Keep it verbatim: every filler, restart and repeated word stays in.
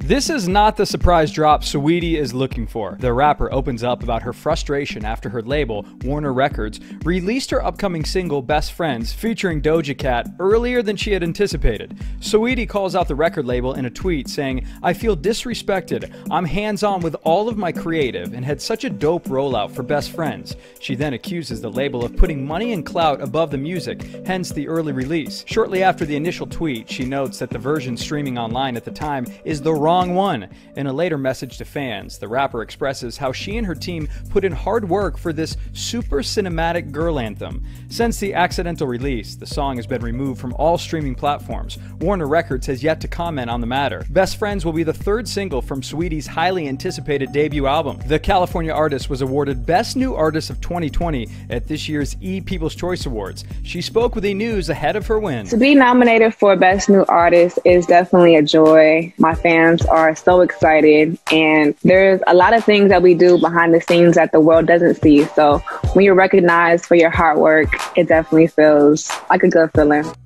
This is not the surprise drop Saweetie is looking for. The rapper opens up about her frustration after her label, Warner Records, released her upcoming single, Best Friends, featuring Doja Cat, earlier than she had anticipated. Saweetie calls out the record label in a tweet saying, "I feel disrespected. I'm hands-on with all of my creative and had such a dope rollout for Best Friends." She then accuses the label of putting money and clout above the music, hence the early release. Shortly after the initial tweet, she notes that the version streaming online at the time is the wrong one. In a later message to fans, the rapper expresses how she and her team put in hard work for this super cinematic girl anthem. Since the accidental release, the song has been removed from all streaming platforms. Warner Records has yet to comment on the matter. Best Friends will be the third single from Saweetie's highly anticipated debut album. The California artist was awarded Best New Artist of twenty twenty at this year's E! People's Choice Awards. She spoke with E! News ahead of her win. To be nominated for Best New Artist is definitely a joy. My fans are so excited, and there's a lot of things that we do behind the scenes that the world doesn't see. So when you're recognized for your hard work, it definitely feels like a good feeling.